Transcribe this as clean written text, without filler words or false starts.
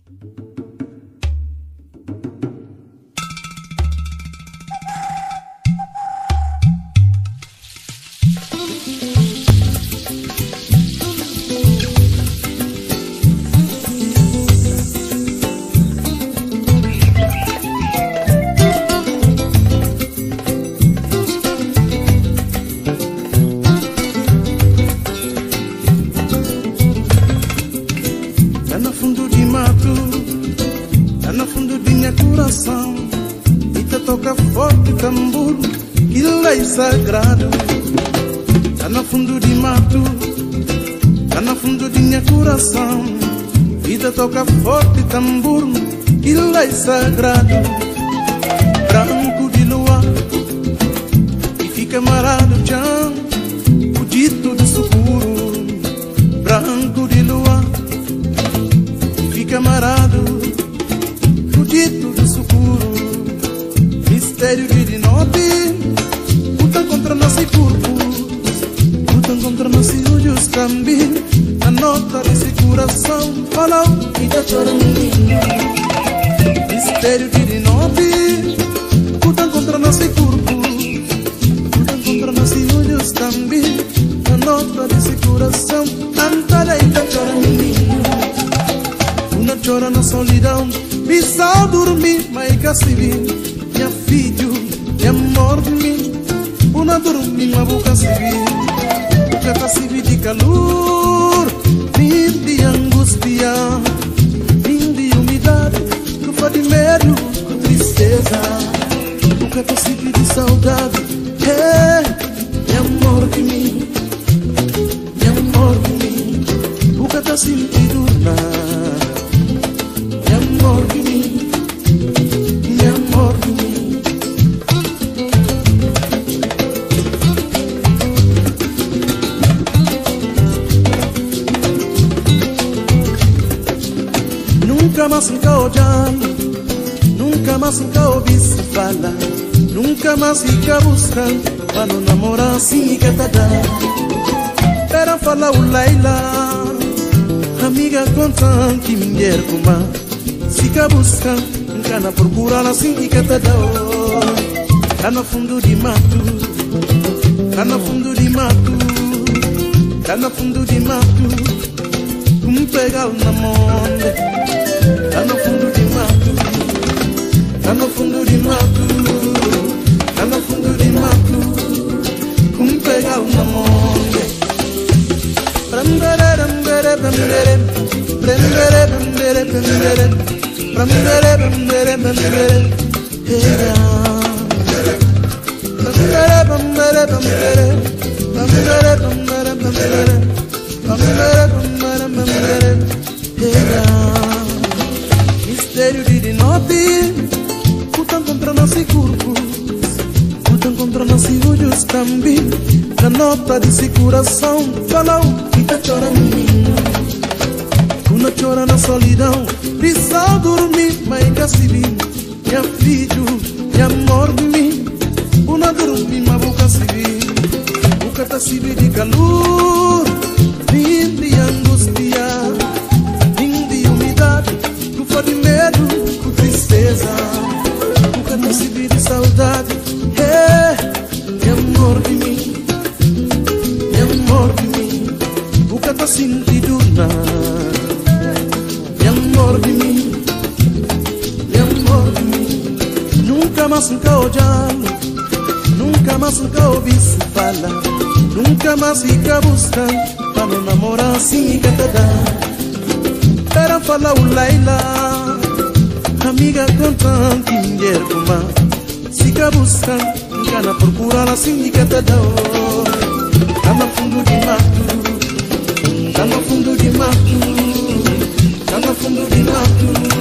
Sagrado, tá no fundo de mato, tá no fundo de minha coração. Vida toca forte tambor, aquilo é sagrado. Branco de lua e fica marado chão, o dito do sucuro. Branco de lua e fica marado, o dito do sucuro. Mistério de noite, lutam contra nosso corpo, lutam contra nossos olhos também. A nota desse coração falou e tá chorando. Mistério de noite, lutam contra nosso corpo, lutam contra nossos olhos também. A nota desse coração cantada e tá chorando. Uma chora na solidão, pisar dormir, mas que se vê. Minha filho, minha amor de mim. Una dormir, ma boca se vê. Boca tá se vê de calor, fim de angústia, fim de umidade, que faz de medo, com tristeza. Boca tá se vê de saudade, meu amor de mim, meu amor de mim. Boca tá sentindo nada, meu amor de mim, meu amor de mim. Nunca mais fica olhando, nunca mais fica ouvindo falar, nunca mais fica buscando para não namorar assim que tá dando. Era falar o Laila, amiga contando que mulher como fica buscando, nunca na procura assim que tá dando. Tá no fundo de mato, tá no fundo de mato, tá no fundo de mato, como pegar na mão. Tá no fundo de mato, tá no fundo de mato, tá no fundo de mato, como pegar uma monte. Prendere, prendere, prendere, prendere, prendere, prendere, prendere, prendere, prendere, era. Prendere, prendere, prendere, prendere, prendere, prendere, prendere, prendere, era. Mistério de noite, lutam contra nossos corpos, lutam contra nossos olhos também. Na nota desse coração falou e tá chorando. Uma chora na solidão, precisa dormir, mas que se vê. Minha filho, meu amor de mim. Uma dormir, mas boca se vê. Boca tá se vê de calor, fim de angústia, fim de umidade, culpa de medo, com tristeza. Boca tá se vê de saudade, meu amor de mim, meu amor de mim. Boca tá sentindo nada, meu amor de mim, meu amor de mim. Nunca mais fica olhando, nunca mais fica ouvindo falar, nunca mais fica buscando para não namorar assim que tá dando. Era falar o Laila, amiga contando que mulher como fica buscando, nunca na procura assim que tá dando. Tá no fundo de mato, tá no fundo de mato, tá no fundo de mato.